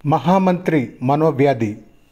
మహామంత్రి మనోవ్యాధి.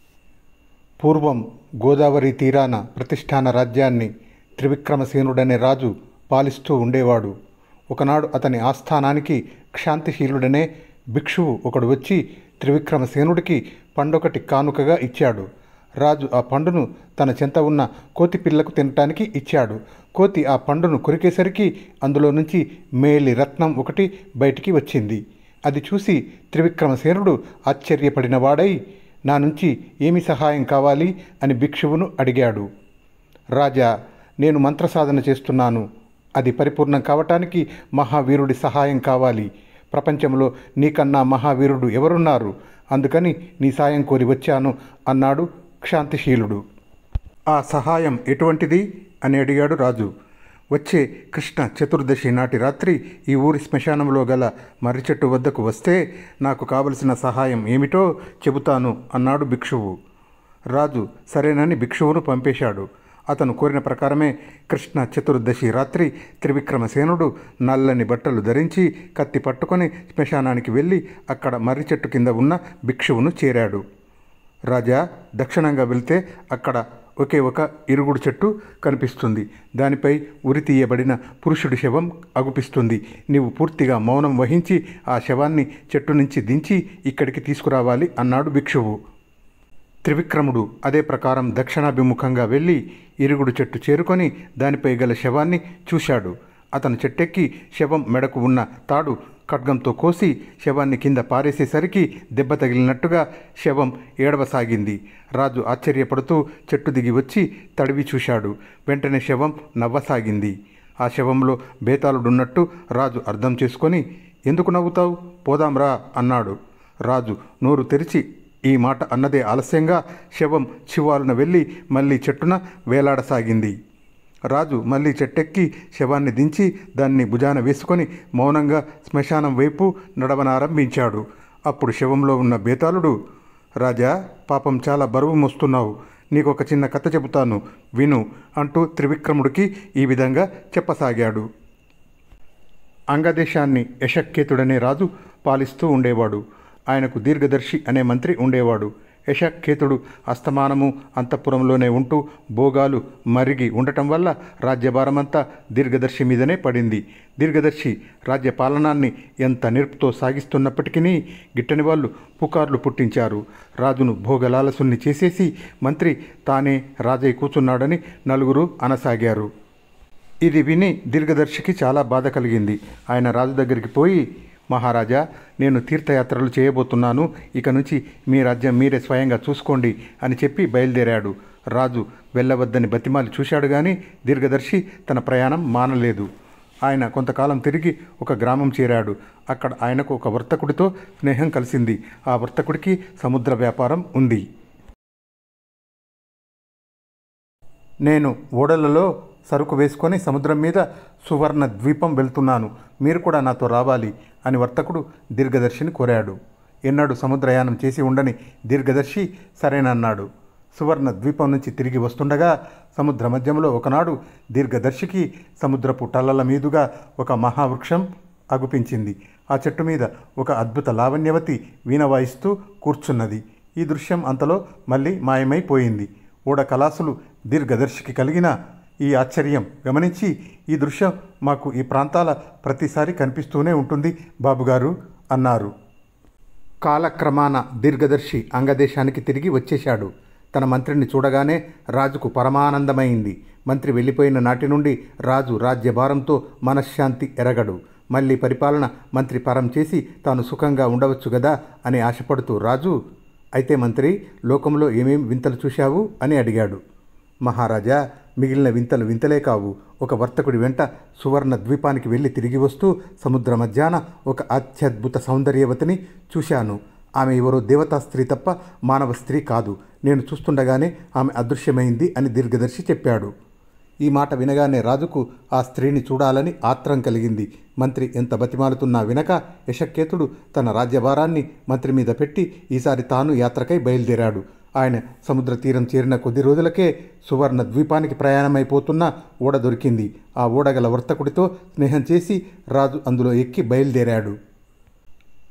పూర్వం గోదావరి తీరాన ప్రతిష్టాన రాజ్యాన్ని త్రివిక్రమసేనుడనే రాజు పాలిస్తూ ఉండేవాడు. ఒకనాడు అతని ఆస్థానానికి క్షాంతిశీలుడనే భిక్షువు ఒకడు వచ్చి త్రివిక్రమసేనుడికి పండొకటి కానుకగా ఇచ్చాడు. రాజు ఆ పండును తన చెంత ఉన్న కోతి పిల్లకు తినటానికి ఇచ్చాడు. కోతి ఆ పండును కొరికేసరికి అందులో నుంచి మేలి రత్నం ఒకటి బయటికి వచ్చింది. అది చూసి త్రివిక్రమసేనుడు ఆశ్చర్యపడినవాడై, నా నుంచి ఏమి సహాయం కావాలి అని భిక్షువును అడిగాడు. రాజా, నేను మంత్రసాధన చేస్తున్నాను. అది పరిపూర్ణం కావటానికి మహావీరుడి సహాయం కావాలి. ప్రపంచంలో నీకన్నా మహావీరుడు ఎవరున్నారు? అందుకని నీ సాయం కోరి వచ్చాను అన్నాడు క్షాంతిశీలుడు. ఆ సహాయం ఎటువంటిది అని అడిగాడు రాజు. వచ్చే కృష్ణ చతుర్దశి నాటి రాత్రి ఈ ఊరి శ్మశానంలో గల మర్రి చెట్టు వద్దకు వస్తే నాకు కావలసిన సహాయం ఏమిటో చెబుతాను అన్నాడు భిక్షువు. రాజు సరేనని భిక్షువును పంపేశాడు. అతను కోరిన ప్రకారమే కృష్ణ చతుర్దశి రాత్రి త్రివిక్రమసేనుడు నల్లని బట్టలు ధరించి కత్తి పట్టుకొని శ్మశానానికి వెళ్ళి అక్కడ మర్రి చెట్టు కింద ఉన్న భిక్షువును చేరాడు. రాజా, దక్షిణంగా వెళ్తే అక్కడ ఒకే ఒక ఇరుగుడు చెట్టు కనిపిస్తుంది. దానిపై ఉరి తీయబడిన పురుషుడి శవం అగుపిస్తుంది. నీవు పూర్తిగా మౌనం వహించి ఆ శవాన్ని చెట్టు నుంచి దించి ఇక్కడికి తీసుకురావాలి అన్నాడు భిక్షువు. త్రివిక్రముడు అదే ప్రకారం దక్షిణాభిముఖంగా వెళ్ళి ఇరుగుడు చెట్టు చేరుకొని దానిపై గల శవాన్ని చూశాడు. అతను చెట్టెక్కి శవం మెడకు ఉన్న తాడు ఖడ్గంతో కోసి శవాన్ని కింద పారేసేసరికి దెబ్బ తగిలినట్టుగా శవం ఏడవసాగింది. రాజు ఆశ్చర్యపడుతూ చెట్టు దిగి వచ్చి తడివి చూశాడు. వెంటనే శవం నవ్వసాగింది. ఆ శవంలో బేతాళుడున్నట్టు రాజు అర్థం చేసుకొని, ఎందుకు నవ్వుతావు? పోదాంరా అన్నాడు. రాజు నోరు తెరిచి ఈ మాట అన్నదే ఆలస్యంగా శవం చివాలున వెళ్ళి మళ్ళీ చెట్టున వేలాడసాగింది. రాజు మళ్ళీ చెట్టెక్కి శవాన్ని దించి దాన్ని భుజాన వేసుకొని మౌనంగా శ్మశానం వైపు నడవనారంభించాడు. అప్పుడు శవంలో ఉన్న బేతాళుడు, రాజా, పాపం చాలా బరువు మోస్తున్నావు. నీకొక చిన్న కథ చెబుతాను, విను అంటూ త్రివిక్రముడికి ఈ విధంగా చెప్పసాగాడు. అంగదేశాన్ని యశక్కేతుడనే రాజు పాలిస్తూ ఉండేవాడు. ఆయనకు దీర్ఘదర్శి అనే మంత్రి ఉండేవాడు. యశక్కేతుడు అస్తమానము అంతఃపురంలోనే ఉంటూ భోగాలు మరిగి ఉండటం వల్ల రాజ్యభారమంతా దీర్ఘదర్శి మీదనే పడింది. దీర్ఘదర్శి రాజ్య పాలనాన్ని ఎంత నేర్పుతో సాగిస్తున్నప్పటికీ గిట్టని వాళ్ళు పుకార్లు పుట్టించారు. రాజును భోగలాలసుని చేసేసి మంత్రి తానే రాజై కూర్చున్నాడని నలుగురు అనసాగారు. ఇది విని దీర్ఘదర్శికి చాలా బాధ కలిగింది. ఆయన రాజు దగ్గరికి పోయి, మహారాజా, నేను తీర్థయాత్రలు చేయబోతున్నాను. ఇక నుంచి మీ రాజ్యం మీరే స్వయంగా చూసుకోండి అని చెప్పి బయలుదేరాడు. రాజు వెళ్ళవద్దని బతిమాలి చూశాడు కానీ దీర్ఘదర్శి తన ప్రయాణం మానలేదు. ఆయన కొంతకాలం తిరిగి ఒక గ్రామం చేరాడు. అక్కడ ఆయనకు ఒక వర్తకుడితో స్నేహం కలిసింది. ఆ వర్తకుడికి సముద్ర వ్యాపారం ఉంది. నేను ఓడలలో సరుకు వేసుకొని సముద్రం మీద సువర్ణ ద్వీపం వెళ్తున్నాను. మీరు కూడా నాతో రావాలి అని వర్తకుడు దీర్ఘదర్శిని కోరాడు. ఎన్నడూ సముద్రయానం చేసి ఉండని దీర్ఘదర్శి సరేనన్నాడు. సువర్ణ ద్వీపం నుంచి తిరిగి వస్తుండగా సముద్ర మధ్యంలో ఒకనాడు దీర్ఘదర్శికి సముద్రపు టల్లల మీదుగా ఒక మహావృక్షం అగుపించింది. ఆ చెట్టు మీద ఒక అద్భుత లావణ్యవతి వీణ వాయిస్తూ కూర్చున్నది. ఈ దృశ్యం అంతలో మళ్ళీ మాయమైపోయింది. ఓడ కళాసులు దీర్ఘదర్శికి కలిగిన ఈ ఆశ్చర్యం గమనించి, ఈ దృశ్యం మాకు ఈ ప్రాంతాల ప్రతిసారి కనిపిస్తూనే ఉంటుంది బాబుగారు అన్నారు. కాలక్రమాన దీర్ఘదర్శి అంగదేశానికి తిరిగి వచ్చేశాడు. తన మంత్రిని చూడగానే రాజుకు పరమానందమైంది. మంత్రి వెళ్ళిపోయిన నాటి నుండి రాజు రాజ్యభారంతో మనశ్శాంతి ఎరగడు. మళ్ళీ పరిపాలన మంత్రి పరం చేసి తాను సుఖంగా ఉండవచ్చు గదా అని ఆశపడుతూ రాజు, అయితే మంత్రి, లోకంలో ఏమేం వింతలు చూశావు అని అడిగాడు. మహారాజా, మిగిలిన వింతలు వింతలే కావు. ఒక వర్తకుడి వెంట సువర్ణ ద్వీపానికి వెళ్ళి తిరిగి వస్తూ సముద్ర మధ్యాన ఒక అత్యద్భుత సౌందర్యవతిని చూశాను. ఆమె ఎవరో దేవతా స్త్రీ తప్ప మానవ స్త్రీ కాదు. నేను చూస్తుండగానే ఆమె అదృశ్యమైంది అని దీర్ఘదర్శి చెప్పాడు. ఈ మాట వినగానే రాజుకు ఆ స్త్రీని చూడాలని ఆత్రం కలిగింది. మంత్రి ఎంత బతిమాలుతున్నా వినక యశక్కేతుడు తన రాజ్యభారాన్ని మంత్రి మీద పెట్టి ఈసారి తాను యాత్రకై బయలుదేరాడు. ఆయన సముద్ర తీరం చేరిన కొద్ది రోజులకే సువర్ణ ద్వీపానికి ప్రయాణమైపోతున్న ఓడ దొరికింది. ఆ ఓడగల వర్తకుడితో స్నేహం చేసి రాజు అందులో ఎక్కి బయలుదేరాడు.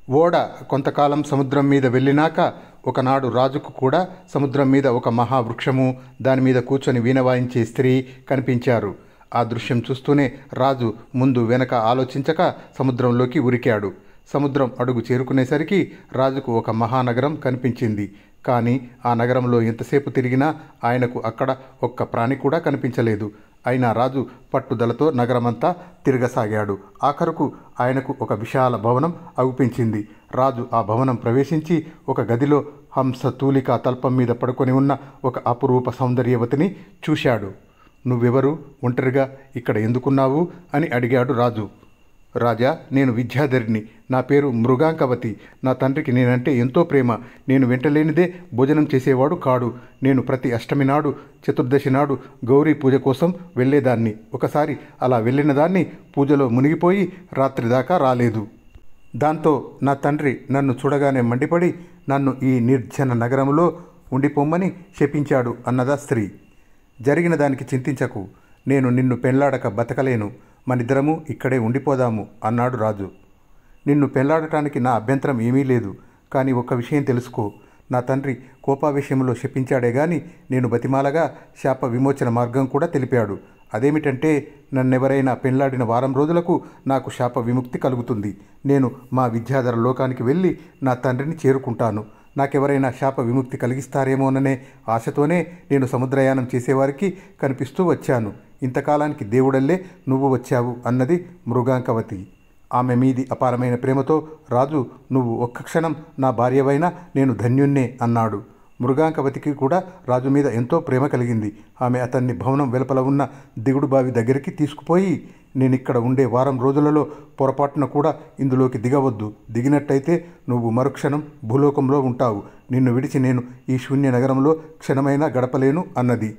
ఓడ కొంతకాలం సముద్రం మీద వెళ్ళినాక ఒకనాడు రాజుకు కూడా సముద్రం మీద ఒక మహావృక్షము, దాని మీద కూర్చొని వీణ వాయించే స్త్రీ కనిపించారు. ఆ దృశ్యం చూస్తూనే రాజు ముందు వెనక ఆలోచించక సముద్రంలోకి ఉరికాడు. సముద్రం అడుగు చేరుకునేసరికి రాజుకు ఒక మహానగరం కనిపించింది. కానీ ఆ నగరంలో ఎంతసేపు తిరిగినా ఆయనకు అక్కడ ఒక్క ప్రాణి కూడా కనిపించలేదు. అయినా రాజు పట్టుదలతో నగరమంతా తిరగసాగాడు. ఆఖరుకు ఆయనకు ఒక విశాల భవనం అగుపించింది. రాజు ఆ భవనం ప్రవేశించి ఒక గదిలో హంస తూలికా తల్పం మీద పడుకొని ఉన్న ఒక అపురూప సౌందర్యవతిని చూశాడు. "నువ్వెవరు? ఒంటరిగా ఇక్కడ ఎందుకున్నావు?" అని అడిగాడు రాజు. "రాజా, నేను విద్యాధరిని. నా పేరు మృగాంకవతి. నా తండ్రికి నేనంటే ఎంతో ప్రేమ. నేను వెంటలేనిదే భోజనం చేసేవాడు కాడు. నేను ప్రతి అష్టమి నాడు, చతుర్దశి నాడు గౌరీ పూజ కోసం వెళ్ళేదాన్ని. ఒకసారి అలా వెళ్ళిన దాన్ని పూజలో మునిగిపోయి రాత్రి దాకా రాలేదు. దాంతో నా తండ్రి నన్ను చూడగానే మండిపడి నన్ను ఈ నిర్జన నగరంలో ఉండిపోమ్మని శపించాడు" అన్నదా స్త్రీ. "జరిగిన దానికి చింతించకు. నేను నిన్ను పెళ్లాడక బతకలేను. మనిద్దరము ఇక్కడే ఉండిపోదాము" అన్నాడు రాజు. "నిన్ను పెళ్లాడటానికి నా అభ్యంతరం ఏమీ లేదు. కానీ ఒక్క విషయం తెలుసుకో. నా తండ్రి కోపావేశంలో శపించాడే గాని నేను బతిమాలగా శాప విమోచన మార్గం కూడా తెలిపాడు. అదేమిటంటే నన్నెవరైనా పెళ్లాడిన వారం రోజులకు నాకు శాప విముక్తి కలుగుతుంది. నేను మా విద్యాధర లోకానికి వెళ్ళి నా తండ్రిని చేరుకుంటాను. నాకెవరైనా శాప విముక్తి కలిగిస్తారేమోననే ఆశతోనే నేను సముద్రయానం చేసేవారికి కనిపిస్తూ వచ్చాను. ఇంతకాలానికి దేవుడల్లే నువ్వు వచ్చావు" అన్నది మృగాంకవతి. ఆమె మీది అపారమైన ప్రేమతో రాజు, "నువ్వు ఒక్క క్షణం నా భార్యవైనా నేను ధన్యున్నే" అన్నాడు. మృగాంకవతికి కూడా రాజు మీద ఎంతో ప్రేమ కలిగింది. ఆమె అతన్ని భవనం వెలుపల ఉన్న దిగుడు బావి దగ్గరికి తీసుకుపోయి, "నేనిక్కడ ఉండే వారం రోజులలో పొరపాటున కూడా ఇందులోకి దిగవద్దు. దిగినట్టయితే నువ్వు మరుక్షణం భూలోకంలో ఉంటావు. నిన్ను విడిచి నేను ఈ శూన్య నగరంలో క్షణమైనా గడపలేను" అన్నది.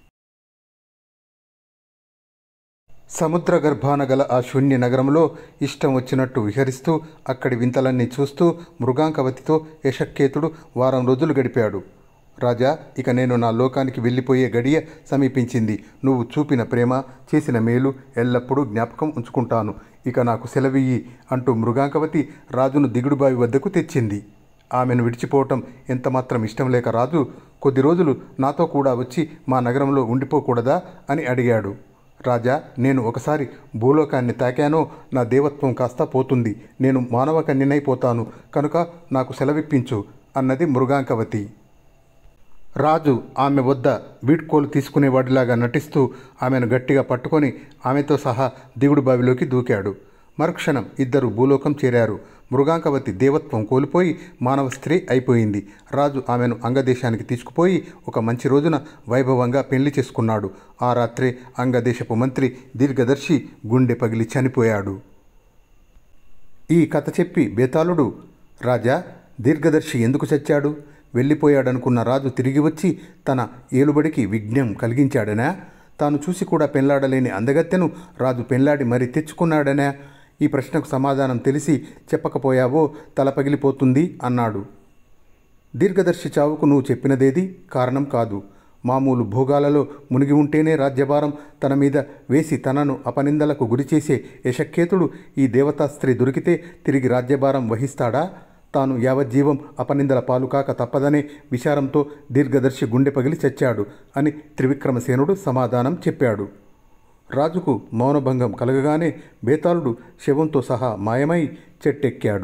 సముద్ర గర్భాన గల ఆ శూన్య నగరంలో ఇష్టం వచ్చినట్టు విహరిస్తూ అక్కడి వింతలన్నీ చూస్తూ మృగాంకవతితో యశకేతుడు వారం రోజులు గడిపాడు. "రాజా, ఇక నేను నా లోకానికి వెళ్ళిపోయే గడియ సమీపించింది. నువ్వు చూపిన ప్రేమ, చేసిన మేలు ఎల్లప్పుడూ జ్ఞాపకం ఉంచుకుంటాను. ఇక నాకు సెలవియ్యి" అంటూ మృగాంకవతి రాజును దిగుడుబావి వద్దకు తెచ్చింది. ఆమెను విడిచిపోవటం ఎంతమాత్రం ఇష్టం లేక రాజు, "కొద్ది రోజులు నాతో కూడా వచ్చి మా నగరంలో ఉండిపోకూడదా?" అని అడిగాడు. "రాజా, నేను ఒకసారి భూలోకాన్ని తాకానో నా దేవత్వం కాస్త పోతుంది. నేను మానవ కన్యనైపోతాను. కనుక నాకు సెలవిప్పించు" అన్నది మృగాంకవతి. రాజు ఆమె వద్ద వీడ్కోలు తీసుకునేవాడిలాగా నటిస్తూ ఆమెను గట్టిగా పట్టుకొని ఆమెతో సహా దిగుడు బావిలోకి దూకాడు. మరుక్షణం ఇద్దరు భూలోకం చేరారు. మృగాంకవతి దేవత్వం కోల్పోయి మానవ స్త్రీ అయిపోయింది. రాజు ఆమెను అంగదేశానికి తీసుకుపోయి ఒక మంచి రోజున వైభవంగా పెళ్లి చేసుకున్నాడు. ఆ రాత్రే అంగదేశపు మంత్రి దీర్ఘదర్శి గుండె పగిలి చనిపోయాడు. ఈ కథ చెప్పి బేతాళుడు, "రాజా, దీర్ఘదర్శి ఎందుకు చచ్చాడు? వెళ్ళిపోయాడనుకున్న రాజు తిరిగి వచ్చి తన ఏలుబడికి విఘ్నం కలిగించాడనా? తాను చూసి కూడా పెళ్లాడలేని అందగత్తెను రాజు పెళ్లాడి మరీ తెచ్చుకున్నాడనా? ఈ ప్రశ్నకు సమాధానం తెలిసి చెప్పకపోయావో తల పగిలిపోతుంది" అన్నాడు. "దీర్ఘదర్శి చావుకు నువ్వు చెప్పినదేది కారణం కాదు. మామూలు భోగాలలో మునిగి ఉంటేనే రాజ్యభారం తన మీద వేసి తనను అపనిందలకు గురిచేసే యశకేతుడు ఈ దేవతా స్త్రీ దొరికితే తిరిగి రాజ్యభారం వహిస్తాడా? తాను యావజ్జీవం అపనిందల పాలు కాక తప్పదనే విచారంతో దీర్ఘదర్శి గుండె పగిలి చచ్చాడు" అని త్రివిక్రమసేనుడు సమాధానం చెప్పాడు. రాజుకు మౌనభంగం కలగగానే బేతాళుడు శవంతో సహా మాయమై చెట్టెక్కాడు.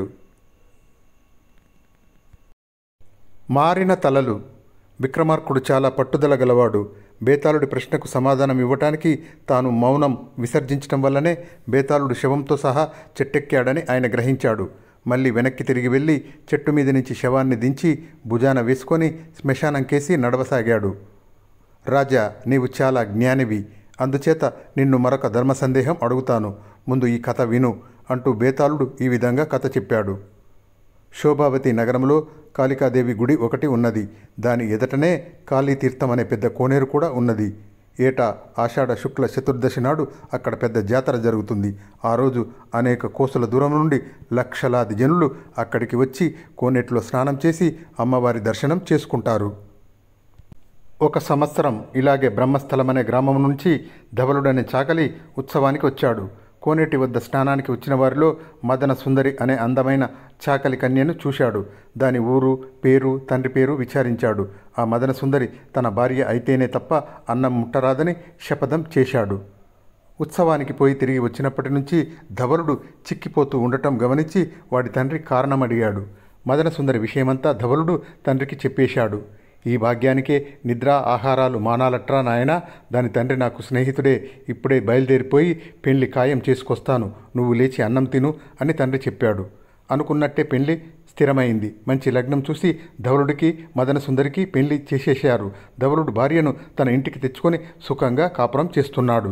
మారిన తలలు. విక్రమార్కుడు చాలా పట్టుదల గలవాడు. బేతాళుడి ప్రశ్నకు సమాధానం ఇవ్వటానికి తాను మౌనం విసర్జించటం వల్లనే బేతాళుడు శవంతో సహా చెట్టెక్కాడని ఆయన గ్రహించాడు. మళ్ళీ వెనక్కి తిరిగి వెళ్ళి చెట్టు మీద నుంచి శవాన్ని దించి భుజాన వేసుకొని శ్మశానం కేసి నడవసాగాడు. "రాజా, నీవు చాలా జ్ఞానివి. అందుచేత నిన్ను మరొక ధర్మ సందేహం అడుగుతాను. ముందు ఈ కథ విను" అంటూ బేతాళుడు ఈ విధంగా కథ చెప్పాడు. శోభావతి నగరంలో కాళికాదేవి గుడి ఒకటి ఉన్నది. దాని ఎదటనే కాళీతీర్థం అనే పెద్ద కోనేరు కూడా ఉన్నది. ఏటా ఆషాఢ శుక్ల చతుర్దశి నాడు అక్కడ పెద్ద జాతర జరుగుతుంది. ఆ రోజు అనేక కోసుల దూరం నుండి లక్షలాది జనులు అక్కడికి వచ్చి కోనేటిలో స్నానం చేసి అమ్మవారి దర్శనం చేసుకుంటారు. ఒక సంవత్సరం ఇలాగే బ్రహ్మస్థలం అనే గ్రామం నుంచి ధవలుడనే చాకలి ఉత్సవానికి వచ్చాడు. కోనేటి వద్ద స్నానానికి వచ్చిన వారిలో మదన సుందరి అనే అందమైన చాకలి కన్యను చూశాడు. దాని ఊరు, పేరు, తండ్రి పేరు విచారించాడు. ఆ మదన సుందరి తన భార్య అయితేనే తప్ప అన్నం ముట్టరాదని శపథం చేశాడు. ఉత్సవానికి పోయి తిరిగి వచ్చినప్పటి నుంచి ధవలుడు చిక్కిపోతూ ఉండటం గమనించి వాడి తండ్రి కారణం అడిగాడు. మదన సుందరి విషయమంతా ధవలుడు తండ్రికి చెప్పేశాడు. ఈ భాగ్యానికే నిద్ర ఆహారాలు మానాలట్రా నాయనా, దాని తండ్రి నాకు స్నేహితుడే, ఇప్పుడే బయలుదేరిపోయి పెళ్లి ఖాయం చేసుకొస్తాను, నువ్వు లేచి అన్నం తిను అని తండ్రి చెప్పాడు. అనుకున్నట్టే పెళ్లి స్థిరమైంది. మంచి లగ్నం చూసి ధవలుడికి మదన సుందరికి పెళ్లి చేసేశారు. ధవలుడు భార్యను తన ఇంటికి తెచ్చుకొని సుఖంగా కాపురం చేస్తున్నాడు.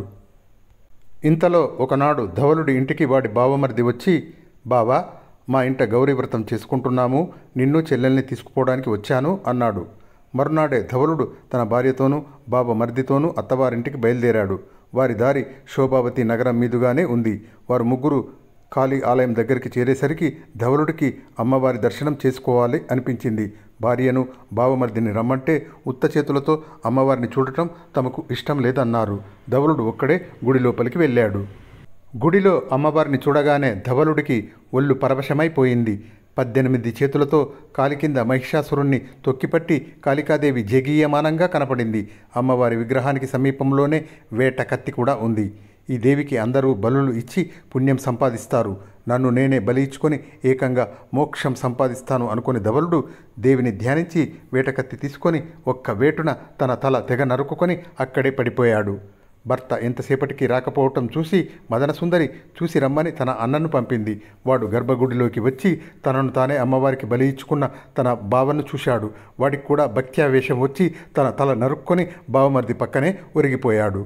ఇంతలో ఒకనాడు ధవలుడి ఇంటికి వాడి బావమరిది వచ్చి, బావా, మా ఇంట గౌరీ వ్రతం చేసుకుంటున్నాము, నిన్ను చెల్లెల్ని తీసుకుపోవడానికి వచ్చాను అన్నాడు. మరునాడే ధవలుడు తన భార్యతోనూ బావమరిదితోనూ అత్తవారింటికి బయలుదేరాడు. వారి దారి శోభావతి నగరం మీదుగానే ఉంది. వారు ముగ్గురు కాళీ ఆలయం దగ్గరికి చేరేసరికి ధవలుడికి అమ్మవారి దర్శనం చేసుకోవాలి అనిపించింది. భార్యను బావమర్దిని రమ్మంటే ఉత్త చేతులతో అమ్మవారిని చూడటం తమకు ఇష్టం లేదన్నారు. ధవలుడు ఒక్కడే గుడి లోపలికి వెళ్ళాడు. గుడిలో అమ్మవారిని చూడగానే ధవలుడికి ఒళ్ళు పరవశమైపోయింది. 18 చేతులతో కాలి కింద మహిషాసురుణ్ణి తొక్కిపట్టి కాళికాదేవి జగీయమానంగా కనపడింది. అమ్మవారి విగ్రహానికి సమీపంలోనే వేట కత్తి కూడా ఉంది. ఈ దేవికి అందరూ బలులు ఇచ్చి పుణ్యం సంపాదిస్తారు, నన్ను నేనే బలి ఇచ్చుకొని ఏకంగా మోక్షం సంపాదిస్తాను అనుకుని ధవలుడు దేవిని ధ్యానించి వేటకత్తి తీసుకొని ఒక్క వేటున తన తల తెగ నరుకుకొని అక్కడే పడిపోయాడు. భర్త ఎంతసేపటికి రాకపోవటం చూసి మదన సుందరి చూసి రమ్మని తన అన్నను పంపింది. వాడు గర్భగుడిలోకి వచ్చి తనను తానే అమ్మవారికి బలి ఇచ్చుకున్న తన బావను చూశాడు. వాడికి కూడా భక్త్యావేశం వచ్చి తన తల నరుక్కొని బావమర్ది పక్కనే ఒరిగిపోయాడు.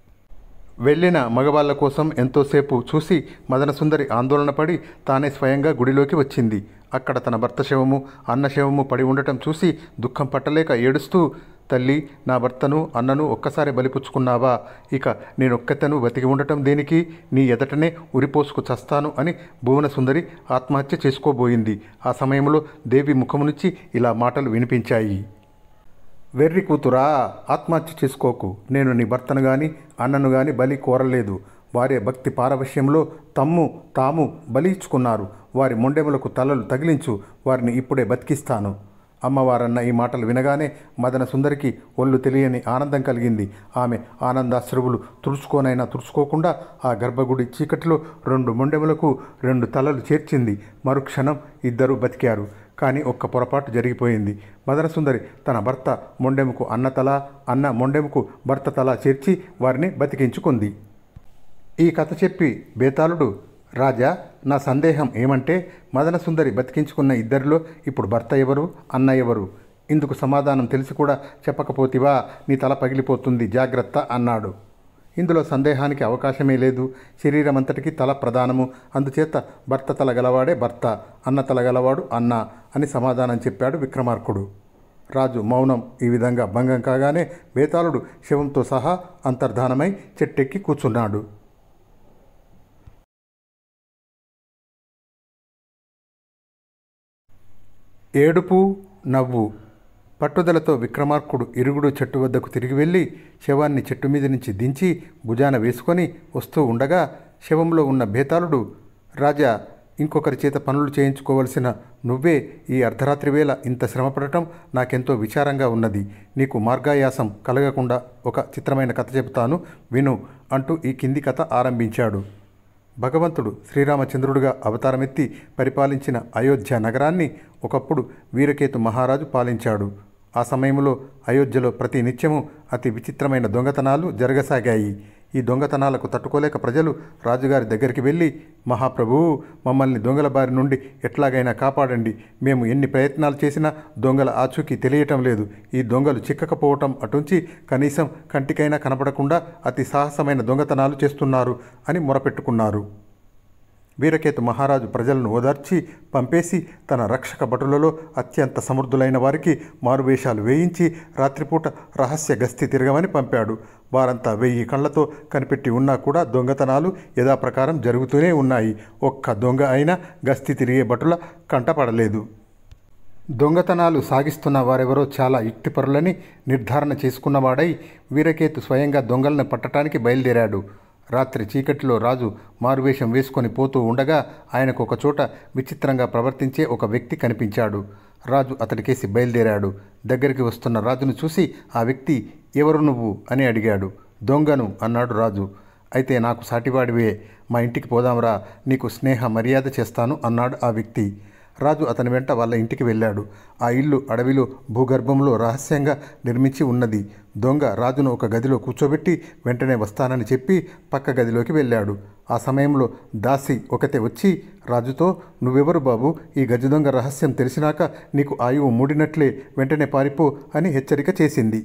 వెళ్ళిన మగవాళ్ల కోసం ఎంతోసేపు చూసి మదన సుందరి ఆందోళన పడి తానే స్వయంగా గుడిలోకి వచ్చింది. అక్కడ తన భర్త శవము, అన్న శవము పడి ఉండటం చూసి దుఃఖం పట్టలేక ఏడుస్తూ, తల్లి, నా భర్తను అన్నను ఒక్కసారి బలిపుచ్చుకున్నావా, ఇక నేనొక్కతను బతికి ఉండటం దేనికి, నీ ఎదటనే ఉరిపోసుకు చస్తాను అని భువన సుందరి ఆత్మహత్య చేసుకోబోయింది. ఆ సమయంలో దేవి ముఖము నుంచి ఇలా మాటలు వినిపించాయి. వెర్రి కూతురా, ఆత్మహత్య చేసుకోకు. నేను నీ భర్తను గాని అన్నను గాని బలి కోరలేదు. వారి భక్తి పారవశ్యంలో తాము బలి ఇచ్చుకున్నారు. వారి మొండెములకు తలలు తగిలించు, వారిని ఇప్పుడే బతికిస్తాను. అమ్మవారన్న ఈ మాటలు వినగానే మదన సుందరికి ఒళ్ళు తెలియని ఆనందం కలిగింది. ఆమె ఆనందాశ్రువులు తుడుచుకోకుండా ఆ గర్భగుడి చీకటిలో 2 మొండెములకు 2 తలలు చేర్చింది. మరుక్షణం ఇద్దరు బతికారు. కానీ ఒక్క పొరపాటు జరిగిపోయింది. మదన సుందరి తన భర్త మొండెముకు అన్న తల, అన్న మొండెముకు భర్త తల చేర్చి వారిని బతికించుకుంది. ఈ కథ చెప్పి బేతాళుడు, రాజా, నా సందేహం ఏమంటే మదన సుందరి బతికించుకున్న ఇద్దరిలో ఇప్పుడు భర్త ఎవరు, అన్న ఎవరు? ఇందుకు సమాధానం తెలిసి కూడా చెప్పకపోతివా, నీ తల పగిలిపోతుంది, జాగ్రత్త అన్నాడు. ఇందులో సందేహానికి అవకాశమే లేదు. శరీరం అంతటికి తల ప్రధానము, అందుచేత భర్త తల గలవాడే భర్త, అన్న తల గలవాడు అన్న అని సమాధానం చెప్పాడు విక్రమార్కుడు. రాజు మౌనం ఈ విధంగా భంగం కాగానే బేతాళుడు శవంతో సహా అంతర్ధానమై చెట్టెక్కి కూర్చున్నాడు. ఏడుపు, నవ్వు. పట్టుదలతో విక్రమార్కుడు ఇరుగుడు చెట్టు వద్దకు తిరిగి వెళ్ళి శవాన్ని చెట్టు మీద నుంచి దించి భుజాన వేసుకొని వస్తూ ఉండగా శవంలో ఉన్న బేతాళుడు, రాజా, ఇంకొకరి చేత పనులు చేయించుకోవలసిన నువ్వే ఈ అర్ధరాత్రి వేళ ఇంత శ్రమపడటం నాకెంతో విచారంగా ఉన్నది. నీకు మార్గాయాసం కలగకుండా ఒక చిత్రమైన కథ చెబుతాను, విను అంటూ ఈ కింది కథ ఆరంభించాడు. భగవంతుడు శ్రీరామచంద్రుడిగా అవతారమెత్తి పరిపాలించిన అయోధ్య నగరాన్ని ఒకప్పుడు వీరకేతు మహారాజు పాలించాడు. ఆ సమయంలో అయోధ్యలో ప్రతి నిత్యము అతి విచిత్రమైన దొంగతనాలు జరగసాగాయి. ఈ దొంగతనాలకు తట్టుకోలేక ప్రజలు రాజుగారి దగ్గరికి వెళ్ళి, మహాప్రభువు, మమ్మల్ని దొంగల బారి నుండి ఎట్లాగైనా కాపాడండి. మేము ఎన్ని ప్రయత్నాలు చేసినా దొంగల ఆచూకీ తెలియటం లేదు. ఈ దొంగలు చిక్కకపోవటం అటుంచి కనీసం కంటికైనా కనపడకుండా అతి సాహసమైన దొంగతనాలు చేస్తున్నారు అని మొరపెట్టుకున్నారు. వీరకేతు మహారాజు ప్రజలను ఓదార్చి పంపేసి తన రక్షక భటులలో అత్యంత సమర్థులైన వారికి మారువేషాలు వేయించి రాత్రిపూట రహస్య గస్తీ తిరగమని పంపాడు. వారంతా 1000 కళ్లతో కనిపెట్టి ఉన్నా కూడా దొంగతనాలు యథాప్రకారం జరుగుతూనే ఉన్నాయి. ఒక్క దొంగ అయినా గస్తీ తిరిగే భటుల కంటపడలేదు. దొంగతనాలు సాగిస్తున్న వారెవరో చాలా యుక్తిపరులని నిర్ధారణ చేసుకున్నవాడై వీరకేతు స్వయంగా దొంగలను పట్టడానికి బయలుదేరాడు. రాత్రి చీకటిలో రాజు మారువేషం వేసుకొని పోతూ ఉండగా ఆయనకు ఒకచోట విచిత్రంగా ప్రవర్తించే ఒక వ్యక్తి కనిపించాడు. రాజు అతడికేసి బయలుదేరాడు. దగ్గరికి వస్తున్న రాజును చూసి ఆ వ్యక్తి ఎవరు నువ్వు అని అడిగాడు. దొంగను అన్నాడు రాజు. అయితే నాకు సాటివాడివే, మా ఇంటికి పోదాంరా, నీకు స్నేహ మర్యాద చేస్తాను అన్నాడు ఆ వ్యక్తి. రాజు అతని వెంట వాళ్ళ ఇంటికి వెళ్ళాడు. ఆ ఇల్లు అడవిలో భూగర్భంలో రహస్యంగా నిర్మించి ఉన్నది. దొంగ రాజును ఒక గదిలో కూర్చోబెట్టి వెంటనే వస్తానని చెప్పి పక్క గదిలోకి వెళ్ళాడు. ఆ సమయంలో దాసి ఒకతే వచ్చి రాజుతో, నువ్వెవరు బాబు, ఈ గజ దొంగ రహస్యం తెలిసినాక నీకు ఆయువు మూడినట్లే, వెంటనే పారిపో అని హెచ్చరిక చేసింది.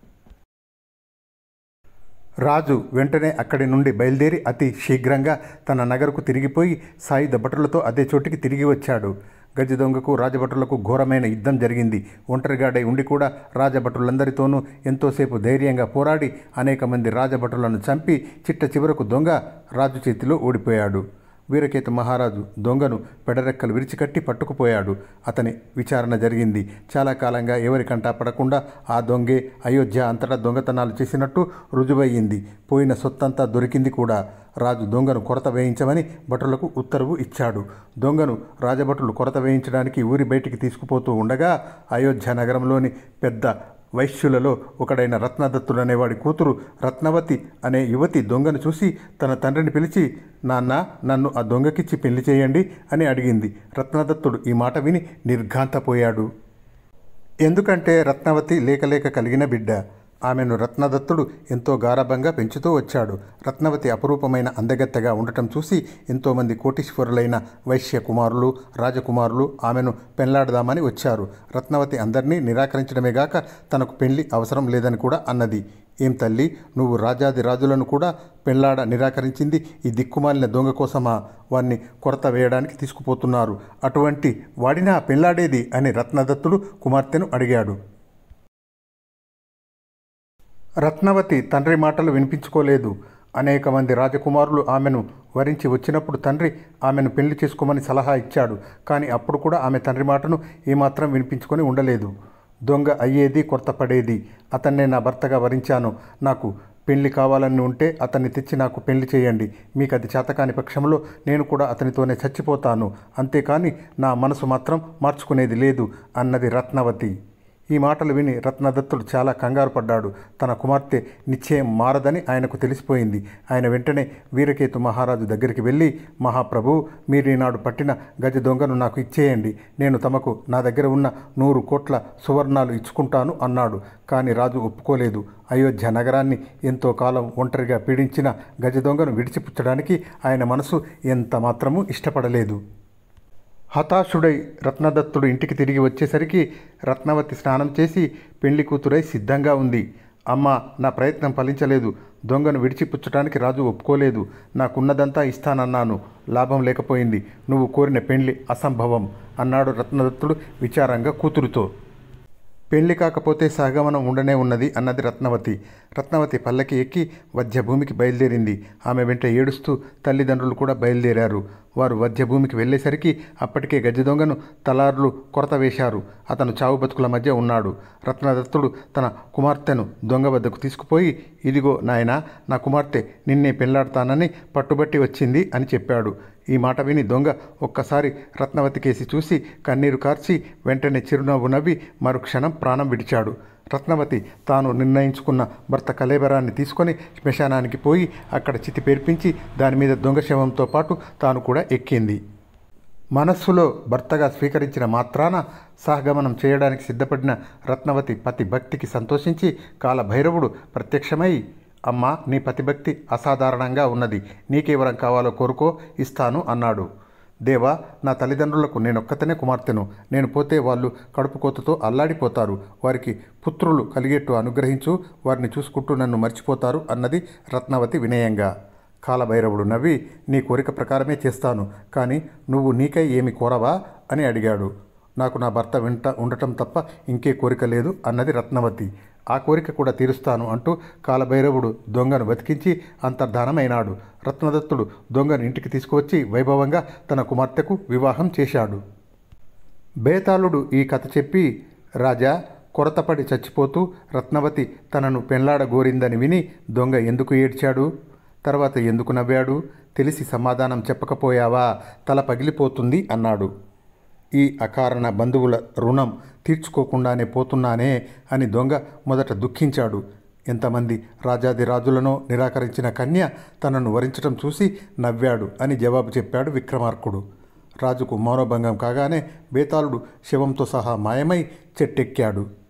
రాజు వెంటనే అక్కడి నుండి బయలుదేరి అతి శీఘ్రంగా తన నగరకు తిరిగిపోయి సాయుధ భటులతో అదే చోటికి తిరిగి వచ్చాడు. గజ దొంగకు రాజభటులకు ఘోరమైన యుద్ధం జరిగింది. ఒంటరిగాడై ఉండి కూడా రాజభటులందరితోనూ ఎంతోసేపు ధైర్యంగా పోరాడి అనేక మంది రాజభటులను చంపి చిట్ట చివరకు దొంగ రాజు చేతిలో ఓడిపోయాడు. వీరకేతు మహారాజు దొంగను పెడరెక్కలు విరిచికట్టి పట్టుకుపోయాడు. అతని విచారణ జరిగింది. చాలా కాలంగా ఎవరి కంటా పడకుండా ఆ దొంగే అయోధ్య అంతటా దొంగతనాలు చేసినట్టు రుజువయ్యింది. పోయిన సొత్తంతా దొరికింది కూడా. రాజు దొంగను కొరత వేయించమని భటులకు ఉత్తర్వు ఇచ్చాడు. దొంగను రాజభటులు కొరత వేయించడానికి ఊరి బయటికి తీసుకుపోతూ ఉండగా అయోధ్య నగరంలోని పెద్ద వైశ్యులలో ఒకడైన రత్నదత్తుడనేవాడి కూతురు రత్నవతి అనే యువతి దొంగను చూసి తన తండ్రిని పిలిచి, నాన్న, నన్ను ఆ దొంగకిచ్చి పెళ్లి చేయండి అని అడిగింది. రత్నదత్తుడు ఈ మాట విని నిర్ఘాంతపోయాడు. ఎందుకంటే రత్నవతి లేకలేక కలిగిన బిడ్డ. ఆమెను రత్నదత్తుడు ఎంతో గారాబంగా పెంచుతూ వచ్చాడు. రత్నవతి అపురూపమైన అందగత్తెగా ఉండటం చూసి ఎంతోమంది కోటీశ్వరులైన వైశ్య కుమారులు, రాజకుమారులు ఆమెను పెళ్లాడదామని వచ్చారు. రత్నవతి అందరినీ నిరాకరించడమే గాక తనకు పెళ్లి అవసరం లేదని కూడా అన్నది. ఏం తల్లి, నువ్వు రాజాది రాజులను కూడా పెళ్లాడ నిరాకరించింది ఈ దిక్కుమాలిన దొంగ కోసమా? వాణ్ణి కొరత వేయడానికి తీసుకుపోతున్నారు. అటువంటి వాడినా పెళ్లాడేది అని రత్నదత్తుడు కుమార్తెను అడిగాడు. రత్నవతి తండ్రి మాటలు వినిపించుకోలేదు. అనేక మంది రాజకుమారులు ఆమెను వరించి వచ్చినప్పుడు తండ్రి ఆమెను పెళ్లి చేసుకోమని సలహా ఇచ్చాడు. కానీ అప్పుడు కూడా ఆమె తండ్రి మాటను ఏమాత్రం వినిపించుకొని ఉండలేదు. దొంగ అయ్యేది, కొరత పడేది. అతన్నే నా భర్తగా వరించాను. నాకు పెళ్లి కావాలని ఉంటే అతన్ని తెచ్చి నాకు పెళ్లి చేయండి. మీకు అది చేతకాని పక్షంలో నేను కూడా అతనితోనే చచ్చిపోతాను. అంతేకాని నా మనసు మాత్రం మార్చుకునేది లేదు అన్నది రత్నవతి. ఈ మాటలు విని రత్నదత్తుడు చాలా కంగారు పడ్డాడు. తన కుమార్తె నిశ్చయం మారదని ఆయనకు తెలిసిపోయింది. ఆయన వెంటనే వీరకేతు మహారాజు దగ్గరికి వెళ్ళి, మహాప్రభు, మీరు ఈనాడు పట్టిన గజ దొంగను నాకు ఇచ్చేయండి. నేను తమకు నా దగ్గర ఉన్న 100 కోట్ల సువర్ణాలు ఇచ్చుకుంటాను అన్నాడు. కానీ రాజు ఒప్పుకోలేదు. అయోధ్య నగరాన్ని ఎంతో కాలం ఒంటరిగా పీడించిన గజ దొంగను విడిచిపుచ్చడానికి ఆయన మనసు ఎంత మాత్రమూ ఇష్టపడలేదు. హతాశుడై రత్నదత్తుడు ఇంటికి తిరిగి వచ్చేసరికి రత్నవతి స్నానం చేసి పెళ్లి కూతురై సిద్ధంగా ఉంది. అమ్మ, నా ప్రయత్నం ఫలించలేదు. దొంగను విడిచిపుచ్చటానికి రాజు ఒప్పుకోలేదు. నాకున్నదంతా ఇస్తానన్నాను, లాభం లేకపోయింది. నువ్వు కోరిన పెళ్లి అసంభవం అన్నాడు రత్నదత్తుడు విచారంగా కూతురుతో. పెళ్లి కాకపోతే సహగమనం ఉండనే ఉన్నది అన్నది రత్నవతి. రత్నవతి పల్లకి ఎక్కి వధ్యభూమికి బయలుదేరింది. ఆమె వెంట ఏడుస్తూ తల్లిదండ్రులు కూడా బయలుదేరారు. వారు వధ్యభూమికి వెళ్ళేసరికి అప్పటికే గజ దొంగను తలార్లు కొరత వేశారు. అతను చావు బతుకుల మధ్య ఉన్నాడు. రత్నదత్తుడు తన కుమార్తెను దొంగ వద్దకు తీసుకుపోయి, ఇదిగో నాయనా, నా కుమార్తె నిన్నే పెళ్లాడతానని పట్టుబట్టి వచ్చింది అని చెప్పాడు. ఈ మాట విని దొంగ ఒక్కసారి రత్నవతి కేసి చూసి కన్నీరు కార్చి వెంటనే చిరునవ్వు నవ్వి మరుక్షణం ప్రాణం విడిచాడు. రత్నవతి తాను నిర్ణయించుకున్న భర్త కళేబరాన్ని తీసుకొని శ్మశానానికి పోయి అక్కడ చితి పేర్పించి దాని మీద దొంగ శవంతో పాటు తాను కూడా ఎక్కింది. మనస్సులో భర్తగా స్వీకరించిన మాత్రాన సహగమనం చేయడానికి సిద్ధపడిన రత్నవతి పతి భక్తికి సంతోషించి కాలభైరవుడు ప్రత్యక్షమై, అమ్మ, నీ పతిభక్తి అసాధారణంగా ఉన్నది. నీకే వరం కావాలో కోరుకో, ఇస్తాను అన్నాడు. దేవా, నా తల్లిదండ్రులకు నేనొక్కతనే కుమార్తెను. నేను పోతే వాళ్ళు కడుపు కోతతో అల్లాడిపోతారు. వారికి పుత్రులు కలిగేట్టు అనుగ్రహించు. వారిని చూసుకుంటూ నన్ను మర్చిపోతారు అన్నది రత్నవతి వినయంగా. కాలభైరవుడు నవ్వి, నీ కోరిక ప్రకారమే చేస్తాను. కానీ నువ్వు నీకై ఏమి కోరవా అని అడిగాడు. నాకు నా భర్త వెంట ఉండటం తప్ప ఇంకే కోరిక లేదు అన్నది రత్నవతి. ఆ కోరిక కూడా తీరుస్తాను అంటూ కాలభైరవుడు దొంగను బతికించి అంతర్ధానమైనాడు. రత్నదత్తుడు దొంగను ఇంటికి తీసుకువచ్చి వైభవంగా తన కుమార్తెకు వివాహం చేశాడు. బేతాళుడు ఈ కథ చెప్పి, రాజా, కొరతపడి చచ్చిపోతూ రత్నవతి తనను పెళ్లాడగోరిందని విని దొంగ ఎందుకు ఏడ్చాడు? తర్వాత ఎందుకు నవ్వాడు? తెలిసి సమాధానం చెప్పకపోయావా? తల పగిలిపోతుంది అన్నాడు. ఈ అకారణ బంధువుల రుణం తీర్చుకోకుండానే పోతున్నానే అని దొంగ మొదట దుఃఖించాడు. ఎంతమంది రాజాదిరాజులనో నిరాకరించిన కన్య తనను వరించడం చూసి నవ్వాడు అని జవాబు చెప్పాడు విక్రమార్కుడు. రాజుకు మౌనభంగం కాగానే బేతాళుడు శవంతో సహా మాయమై చెట్టెక్కాడు.